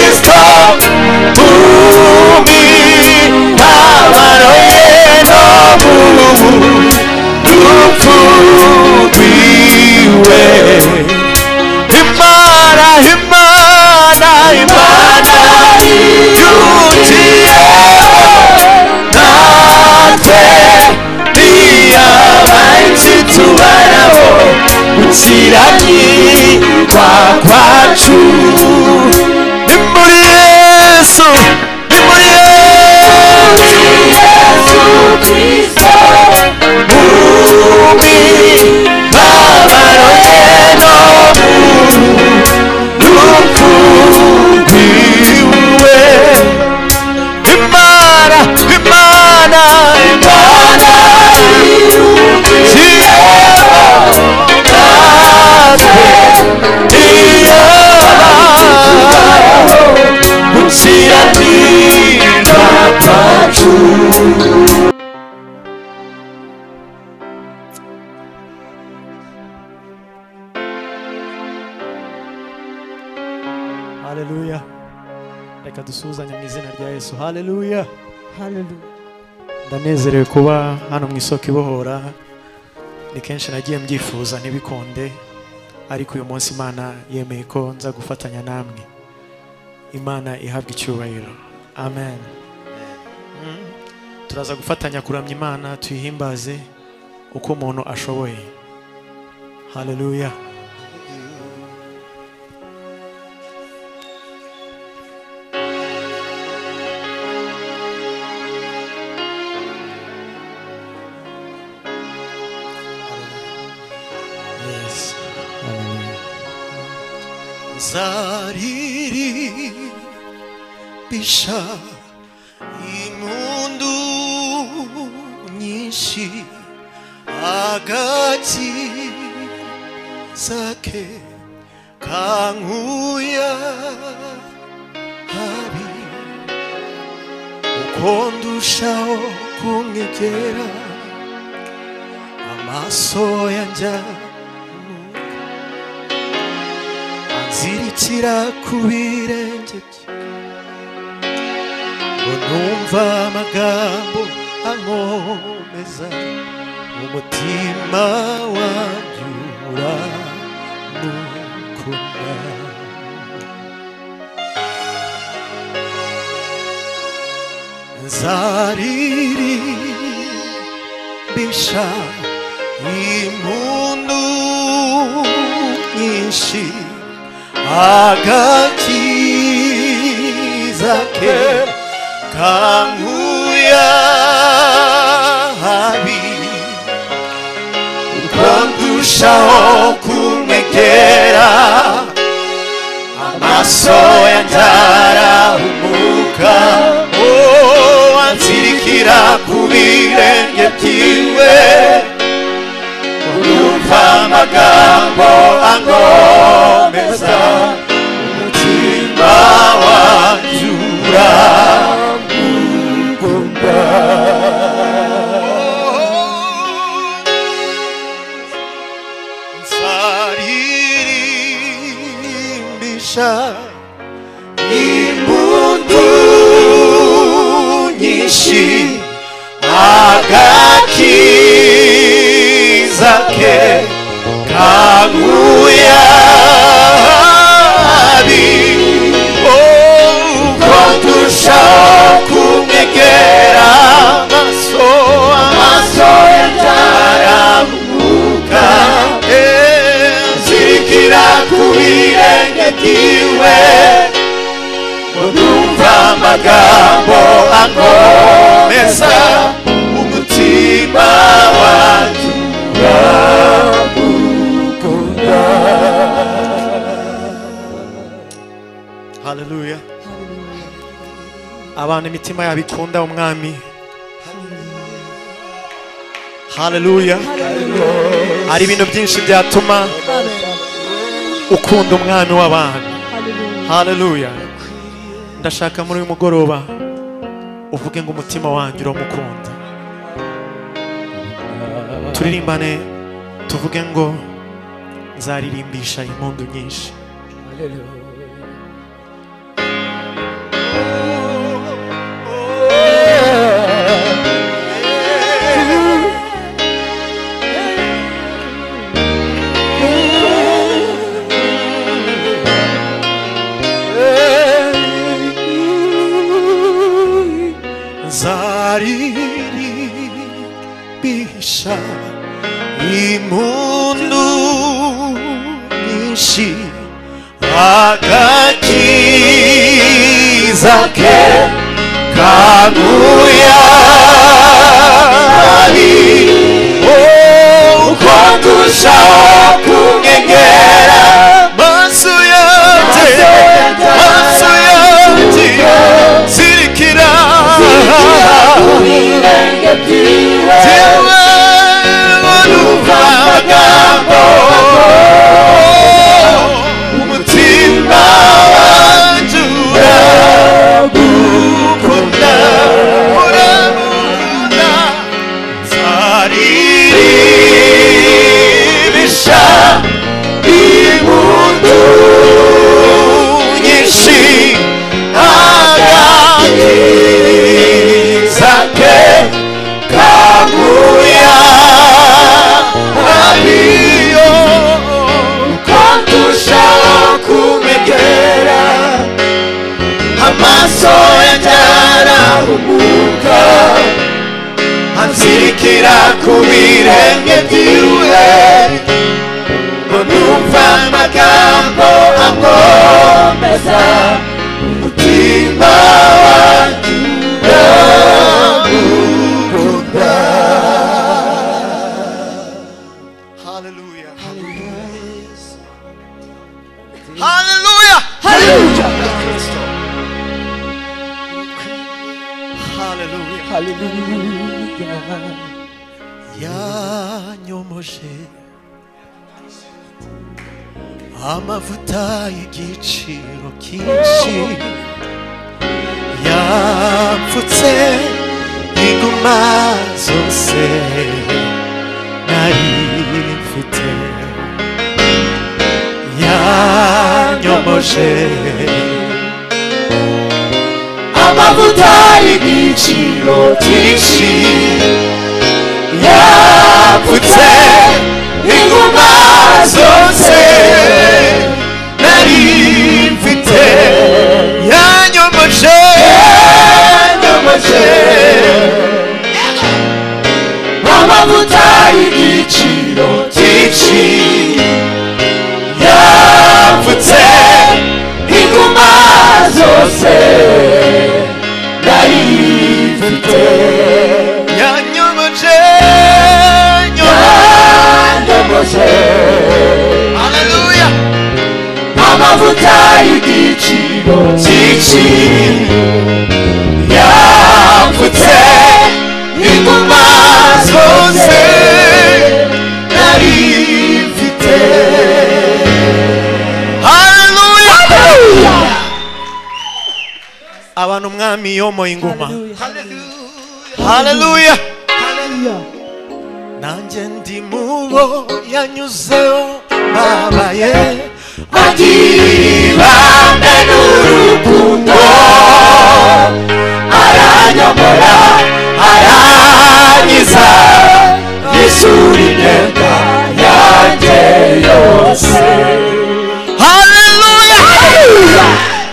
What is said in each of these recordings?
Kristo umi amaroye no rupfu rwiwe Imana yutiye natwe niyabanzi tubaraho gukiranirwa kwacu ni muri Yesu Kristo umi babaroye no rupfu rwiwe Imana Haleluya. Reka dusuzanye mu izina rya Yesu. Haleluya. Ndanezerewe kuba hano mu isoko ibohora. Ni kenshi nagiye mbyifuza ntibikonde, ariko uyu munsi Imana yemeye ko nza gufatanya namwe. Imana ihabwa icyubahiro. Amen. Turaza gufatanya kuramya Imana, tuyihimbaze uko umuntu ashoboye. Haleluya. Zaririmbisha impundu nyinshi agakiza ke kankuya habi uko ndushaho kumwegera amaso yanjye zirikira ku birenge ngo numva amagambo ankomeza umutima wanjye uramukunda nzaririmbisha impundu nyinshi agakiza ke kankuya habi uko ndushaho kumwegera amaso yanjye arahumuka anzirikira ku birenge byiwe urumva amagambo angomeza umutima wanjye uramukunda nzaririmbisha impundu nyinshi agakiza ke kankuya habi uko ndushaho kumwegera amaso yanjye arahumuka nzirikira ku birenge byiwe ngo numva amagambo angomeza umutima wanjye uramukunda. Haleluya. Abantu imitima yabikunda umwami. Haleluya. Hari ibintu byinshi byatuma ukunda umwami w'abantu. Haleluya. Ndashaka muri uyu mugoroba uvuge ngo umutima wanjye uramukunda. Turirimbane tuvuge ngo nzaririmbisha impundu nyinshi impundu nyinshi agakiza ke kaguye ari uko turushaho kumwegera maso yanjye zirikira ku birenge byiwe numva amagambo umutima wanjye uragukunda nzaririmbisha impundu nyinshi agakiza ke kaguye ariyo uko turushaho kumwegera amaso yanjye arahumuka anzirikira ku birenge byiwe numva amagambo ankomeza umutima wanjye uragukunda. Hallelujah. Hallelujah. Hallelujah. Hallelujah. Hallelujah. Yanyomoje amavuta y'igiciro cyinshi yapfutse inguma zose nari mfite yanyomoje amavuta y'igiciro cyinshi yapfutse inguma zose nari mfite yanyomoje amavuta y'igiciro cyinshi yapfutse inguma zose nari mfite yanyomoje. Hallelujah. Amavuta y'igiciro cyinshi yapfutse inguma zose nari mfite. Hallelujah. Abantu umwami yomoye inguma. Hallelujah. nanjye ndi mubo yanyuzeho babaye agibane n'urukundo aranyomora aranyiza yisura imyenda yanjye yose. Haleluya.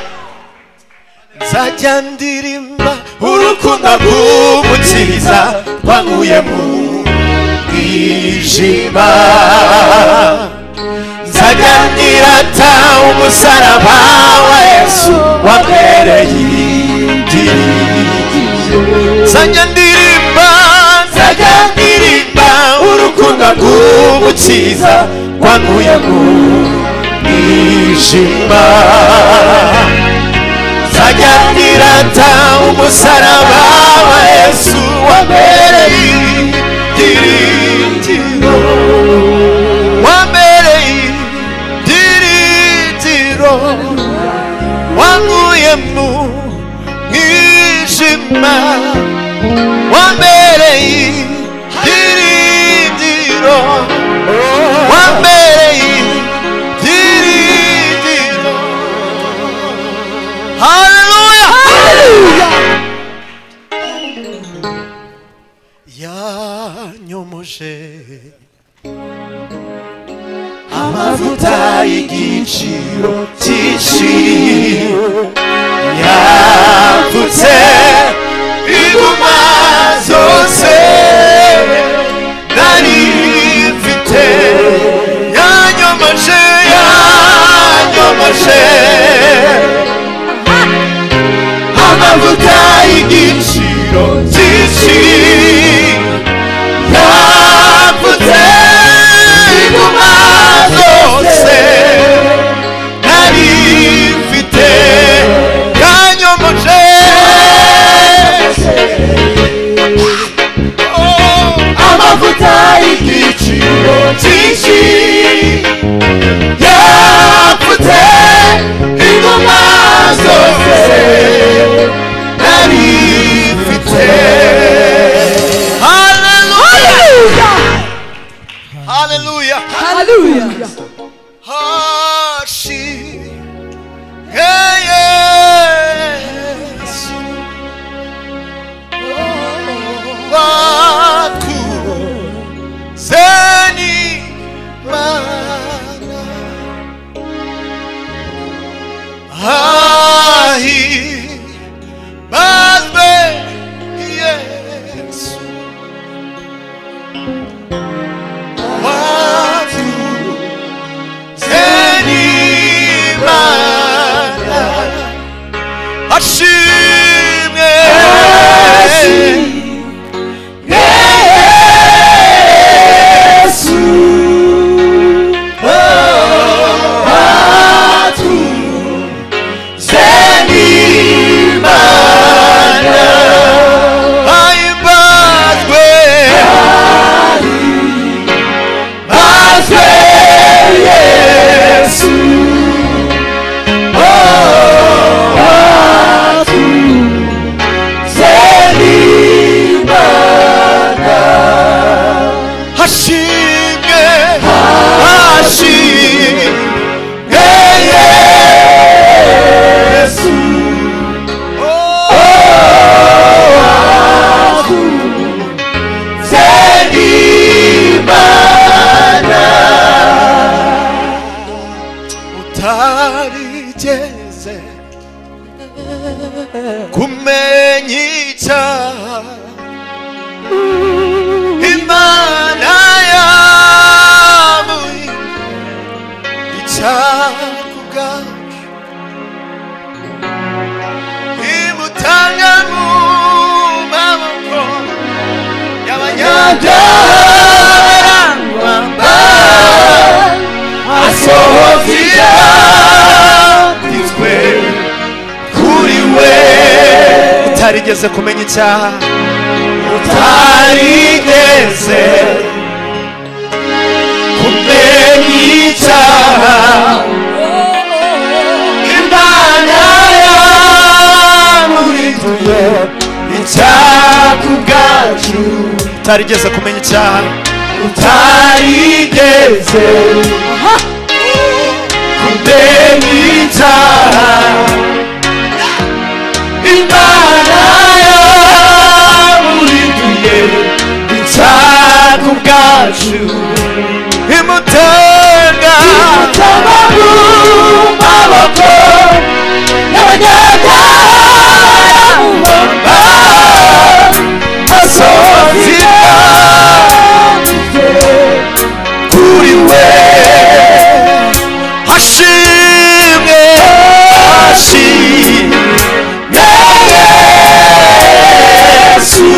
Nzajya ndirimba urukundo rw'umukiza rwankuye mu mwijima, nzajya ndirata umusaraba wa Yesu wambereye indirimbo. Nzajya ndirimba urukundo rw'umukiza rwankuye mu mwijima, nzajya ndirata umusaraba wa Yesu wambereye indirimbo, wambereye indirimbo, wankuye mu mwijima, wambereye indirimbo, wambereye indirimbo. Hallelujah. Yanyomoje amavuta y'igiciro cyinshi, yapfutse inguma zose nari mfite, Hallelujah. Hallelujah. utarigeze kumenya icyaha, utarigeze kumenya icyaha, Imana yamuhinduye icyaha ku bwacu. Utarigeze kumenya icyaha, utarigeze kumenya icyaha, Imana yamuhinduye icyaha ku bwacu. Imutanga mu maboko y'abanyabyaha, amuhamba asohoza kuri we. Hashimwe, hashimwe Yesu,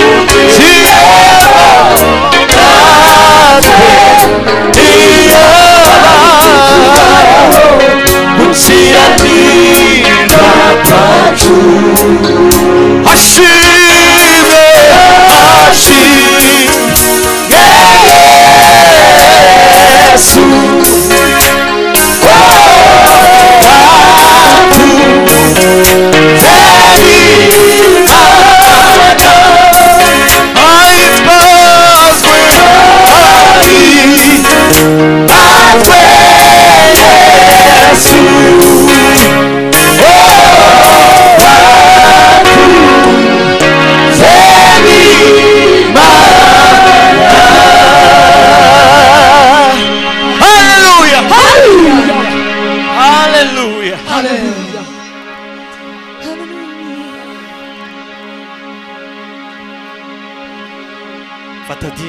yeah. Hallelujah. Fatadi.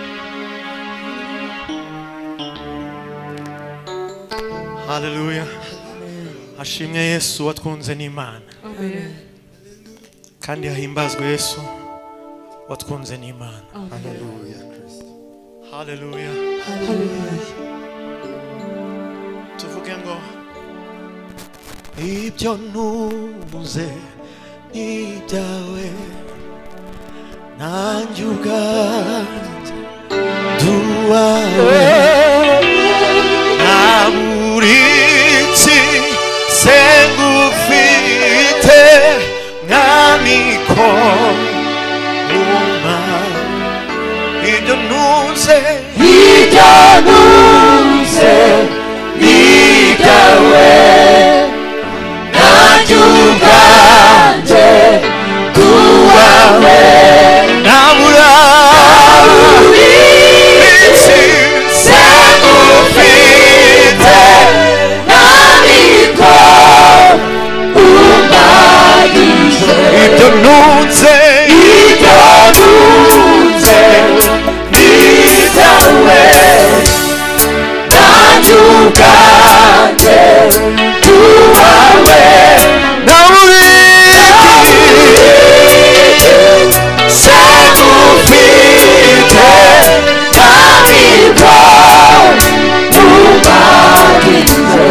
Hallelujah. Hashimwe Yesu watwunze n'Imana. Amen. Kandi hahimbazwe Yesu watwunze n'Imana. Hallelujah. Hallelujah. Hallelujah. Tuvuge ngo ibyo ntuze n'ibyawe nanjye ubwanjye duwawe naburitsi sengufite mwamiko uma ibyo ntuze Ikawe najuganje kuwawe naburitsi sengufite namiko umagije ibyo ntunze n'ibyawe najuganje kuwawe naburitsi sengufite namiko umagije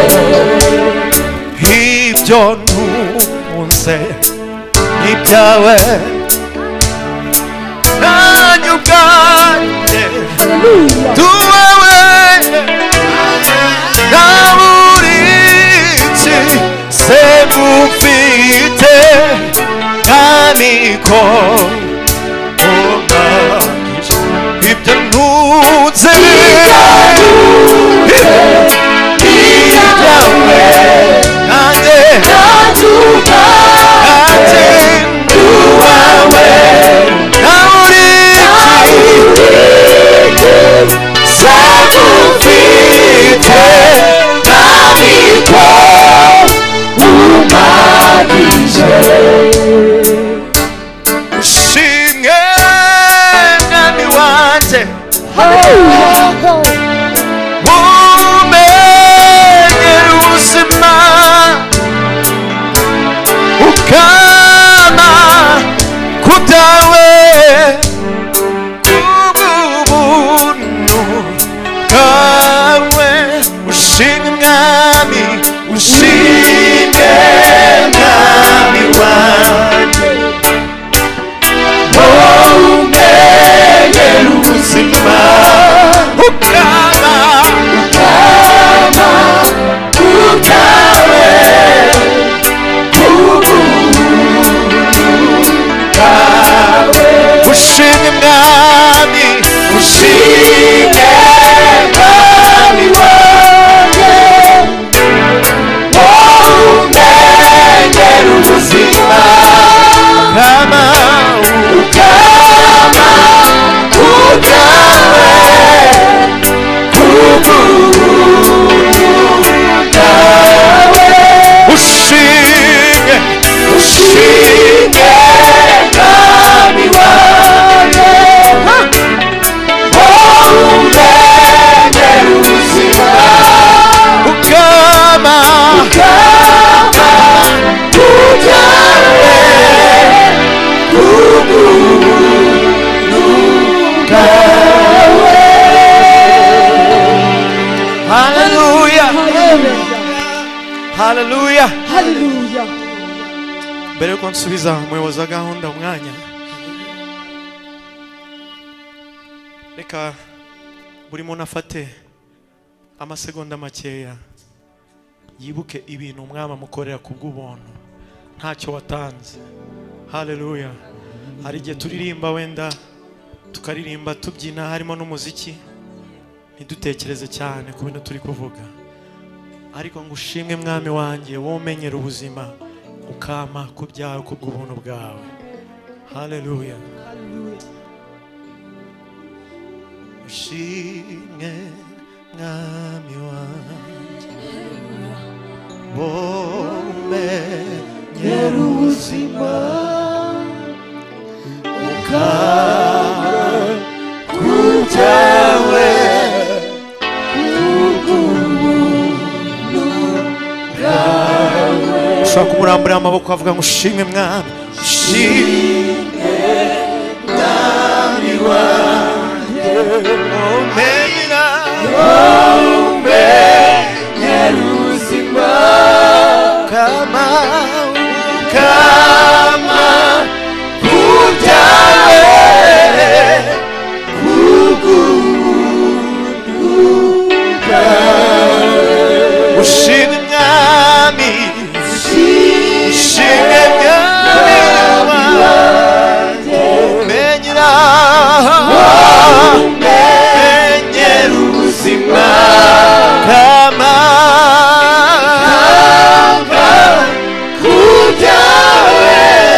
ibyo ntunze n'ibyawe nanjye ubwanjye duwawe naburitsi sengufite namiko umagije ibyo ntunze n'ibyawe nanjye nanjye duwawe naburitsi sengufite namiko umagije ushimwe mwami wanjye umenyera ubuzima ukama kutawe ubuntu bwawe ushimwe mwami ushimwe mwami wanjye umenyera ubuzima ukama kutawe ushimwe mwami ushimwe mwami wanjye umenyera ubuzima kama ukama kutawe ushimwe ushimwe mwami wanjye umenyera ubuzima ukama haleluya haleluya Hallelujah. mbere yuko nsubiza umuyobozi wa gahunda umwanya reka buri muntu afate amasegonda makeya yibuke ibintu umwami amukorera ku bw'ubuntu ntacyo watanze. Haleluya. Hari igihe turirimba wenda tukaririmba tubyina harimo n'umuziki ntidutekereze cyane ku bintu turi kuvuga, ariko ngo ushimwe mwami wanjye wowe umenyera ubuzima ukama ku byawe ku bw'ubuntu bwawe. Haleluya. Ushimwe mwami wanjye wowe ubuzima ukaba kubyawe ushobora kumuramburira amaboko avuga ngo ushimwe mwami ushimwe mwami wanjye umenyera umenyera ubuzima kama kubyawe ushimwe mwami ushimwe mwami wanjye umenyera umenyera ubuzima kama kubyawe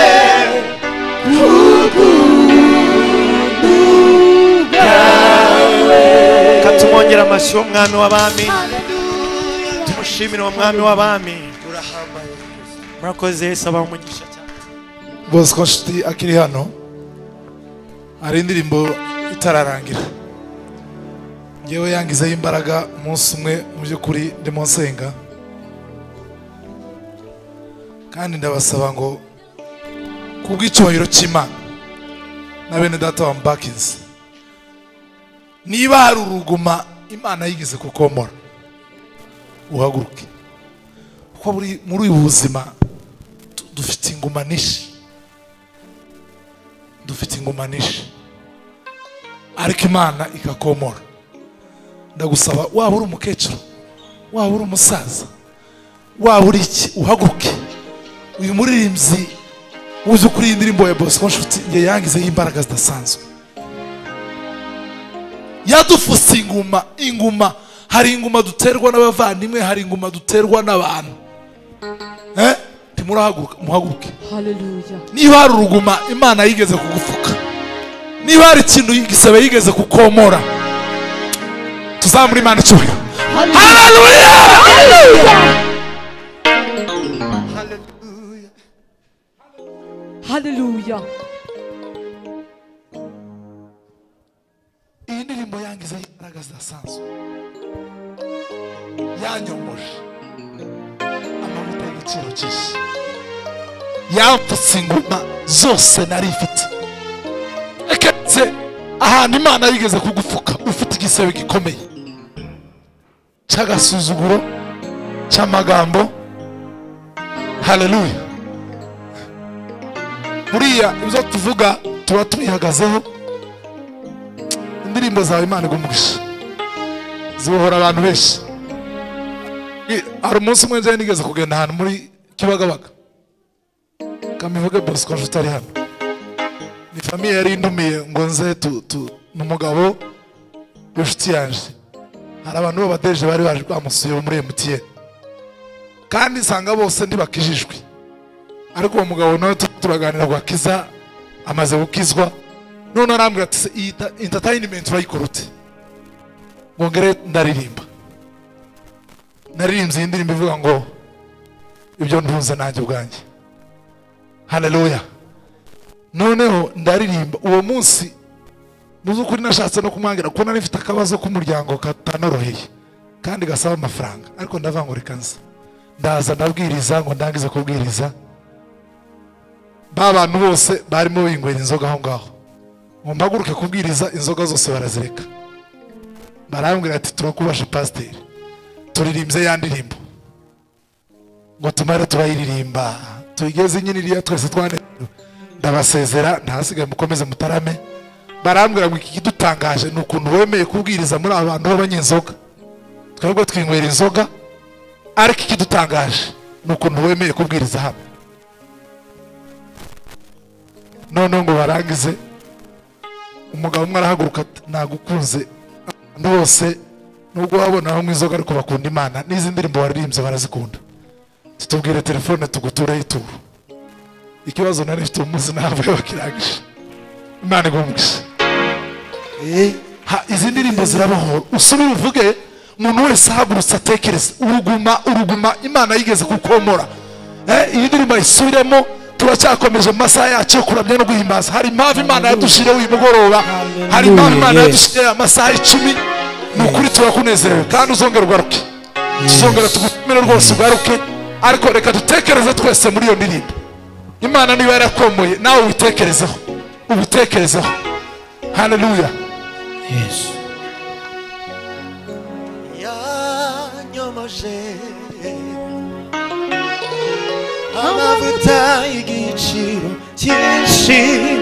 katumwongera amashyi w'umwami w'abami tumushimire uwo mwami w'abami murakoze Yesu abaha umugisha cyane. Bosco Nshuti akiri hano hari indirimbo itararangira ngewe yangizeho imbaraga umunsi umwe mu by'ukuri ndimo nsenga kandi ndabasaba ngo kubw'icyubahiro cy'Imana na bene data wa Mbakizi niba hari uruguma Imana yigeze kukomora uhaguruke kuko muri uyu buzima dufite inguma nyinshi ariko Imana ikakomora. Ndagusaba waba uri umukecuru waba uri umusaza waba uri iki uhaguruke. Uyu muririmbyi uzi kuri iyi ndirimbo ya Bosco Nshuti nge yangizeho imbaraga zidasanzwe yadufuse inguma hari inguma duterwa n'abavandimwe hari inguma duterwa n'abantu timurahaguruka muhaguruke. Hallelujah. Niba hari uruguma Imana yigeze kugufuka niba hari ikintu igisebe yigeze kukomora tuzamura Imana icyubahiro. Hallelujah. Hallelujah. Iyi ndirimbo yangizeho imbaraga zidasanzwe yanyomoje amavuta y'igiciro cyinshi yamfutse inguma zose nari ifite eketse ahantu Imana yigeze kugufuka ufite igisebe gikomeye cy'agasuzuguro cy'amagambo. Haleluya. Buriya ibyo tuvuga tuba tubihagazeho. Indirimbo zawe Imana igumugisha zibohora abantu benshi. Hari umunsi umwe nje nigeze kugenda ahantu muri Kibagabaga kamivuge Bosco Nshuti ari hano ni famiye yari indumiye ngo nze n'umugabo w'inshuti yanje hari abantu b'abadeje bari baje bamusuye muri MTN kandi sanga bose ntibakijijwe ariko uwo mugabo nawe turaganira ngo akiza amaze gukizwa none arambwira ati iyi entertainment urayikorute ngo ngere naririmbye indirimbo ivuga ngo ibyo ntunze nanjye ubwanjye. Haleluya. Noneho ndaririmba uwo munsi muzukuri nashatse no kumwangira ko nari mfite akabazo k'umuryango katanoroheye kandi gasaba amafaranga ariko ndavangura ndaza ndabwiriza ngo ndangize kubwiriza abantu bose barimo bingwera inzoga aho ngaho ngo mpaguruke kubwiriza inzoga zose barazireka barambwira ati turakubasha pastor turirimbye ya ndirimbo ngo tumare turayiririmba tuyigeze nyine iriya twese twane ndabasezera ntasigaye mukomeze mutarame. Barambwira ngo iki kidutangaje ni ukuntu wemeye kubwiriza muri abantu b'abanyenzoga twebwe twinywera inzoga ariko ikidutangaje ni ukuntu wemeye kubwiriza hano. None ngo barangize umugabo umwe arahaguruka nagukunze abantu bose nubwo wabona aho inzoga ariko bakunda Imana n'izi ndirimbo waririmbye barazikunda tutubwire telefone tugutureho ituru ikibazo nari mfite umunsi nawe bakirangije Imana igumugisha. Izi ndirimbo zirabohora usubire uvuge umuntu wese ahagurutse atekereza uruguma Imana yigeze kukomora. Iyi ndirimbo isubiremo turacyakomeje mu masaha yacu yo kuramya no guhimbaza. Hari impamvu Imana yadushiriyeho uyu mugoroba, hari impamvu Imana yadushiriyeho amasaha 10. Ni ukuri turakunezerewe kandi uzongera ugaruke, tuzongera tugutumire rwose ugaruke. Ariko reka dutekereze twese muri iyo ndirimbo. Imana niba yarakomoye nawe ubitekerezeho, ubitekerezeho. Haleluya. Yes. Yanyomoje amavuta y'igiciro cyinshi,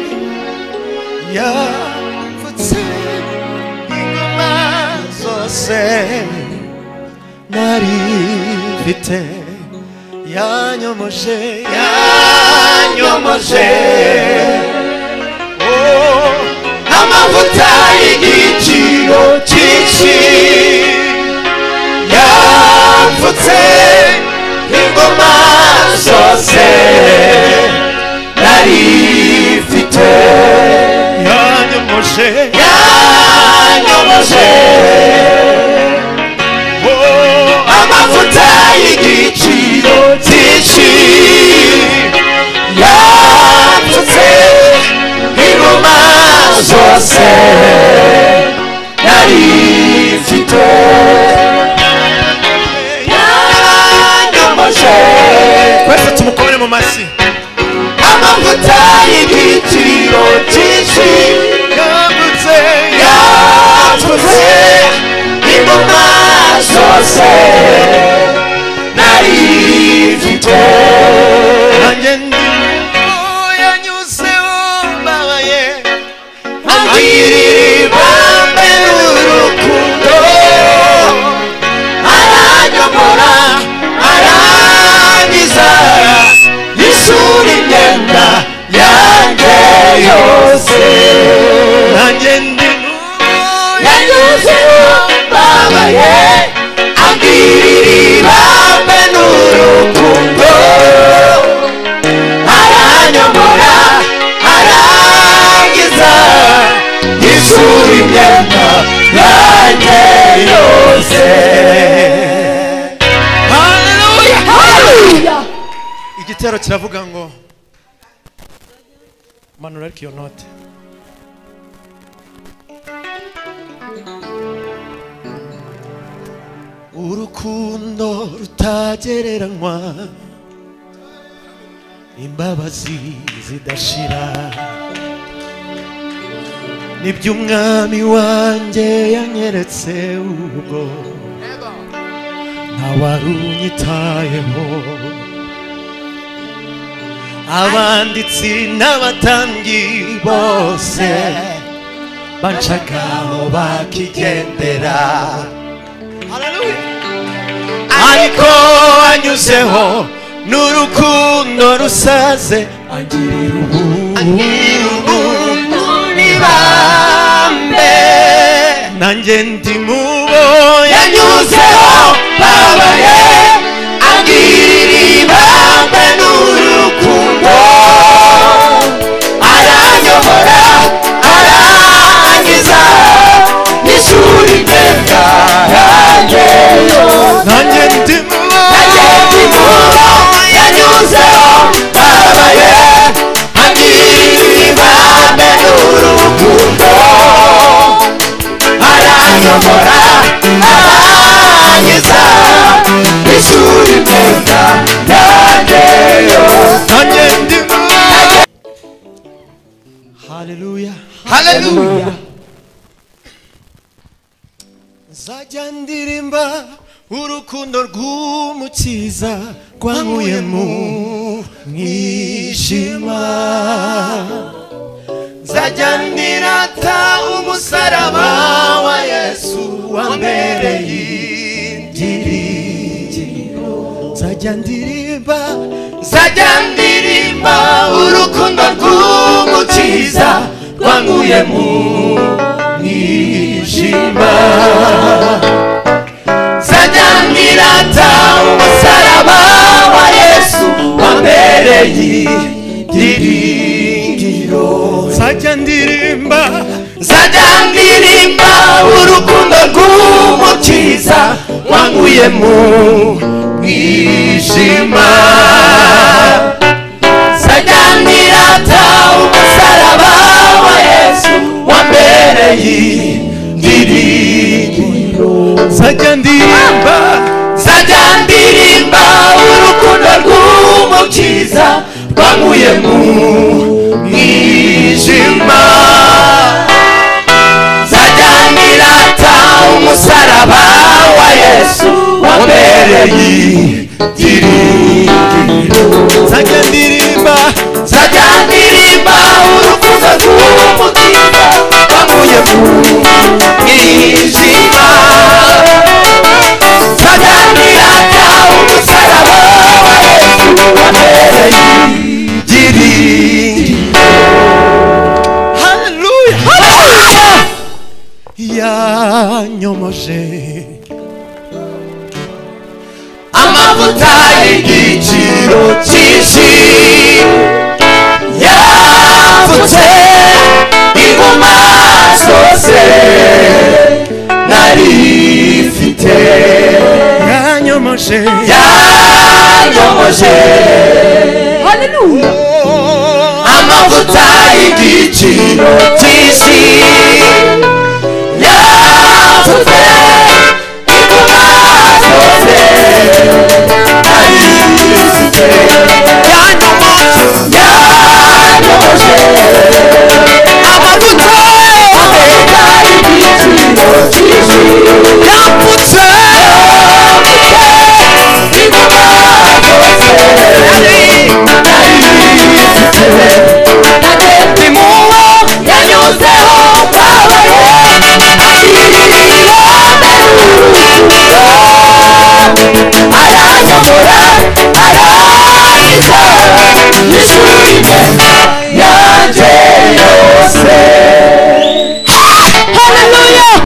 yapfutse ingoma zose nari mfite. Yanyomoje, yanyomoje, oh, amavuta y'igiciro cyinshi, yapfutse ingoma zose nari mfite. Yanyomoje, yanyomoje, oh, amavuta y'igiciro cyinshi, yapfutse ingoma zose nari mfite. Yanyomoje, twese tumukore mu masi. Amavuta y'igiciro cyinshi, yapfutse, yapfutse ingoma zose nari mfite. Nanjye yanyuzeho mbabaye, agirira ibambe n'urukundo, aranyomora, arangiza, yisura imyenda yanjye yose. Nanjye yanyuzeho mbabaye, agirira ibambe n'urukundo, aranyomora, arangiza, yisura imyenda yanjye yose. Haleluya, haleluya. Igitero kiravuga ngo manura ariko iyo note. Urukundo rutagereranywa, imbabazi zidashira, nibyo umwami wanjye yanyeretse ubwo ntawarunyitayeho. Abanditsi n'abatambyi bose banshagaho bakigendera, ariko anyuzeho n'urukundo rusaze, angirira ubuntu n'ibambe. Nanjye ndi mubo yanyuzeho babaye, angirira ibambe n'urukundo, aranyobora, arangiza, n'ishuri imyenda yanjye yose. Nanjye ndi mubo yanyuzeho babaye, angirira ibambe n'urukundo, aranyobora, arangiza, n'ishuri imyenda yanjye yose. Nanjye ndi mubo. Haleluya, haleluya. Nzajya ndirimba urukundo rw'umukiza rwankuye mu mwijima, nzajya ndirata umusaraba wa Yesu wambereye ibyiringiro. Nzajya ndirimba urukundo rw'umukiza rwankuye mu mwijima, nzajya ndirata umusaraba wa Yesu wambereye ibyiringiro. Nzajya ndirimba urukundo rw'umukiza wankuye mu mwijima, nzajya y'indirimbo nzajya ndirimba urukundo rw'umukiza rwankuye mu mwijima nzajya nirata umusaraba wa Yesu wambereye ibyiringiro nzajya ndirimba urukundo rw'umukiza rwankuye mu mwijima nzajya nirata umusaraba wa Yesu wambereye ibyiringiro. haleluya yanyomoje amavuta y'igiciro cyinshi yapfutse inguma zose nari mfite yanyomoje Hallelujah. amavuta y'igiciro cyinshi yapfutse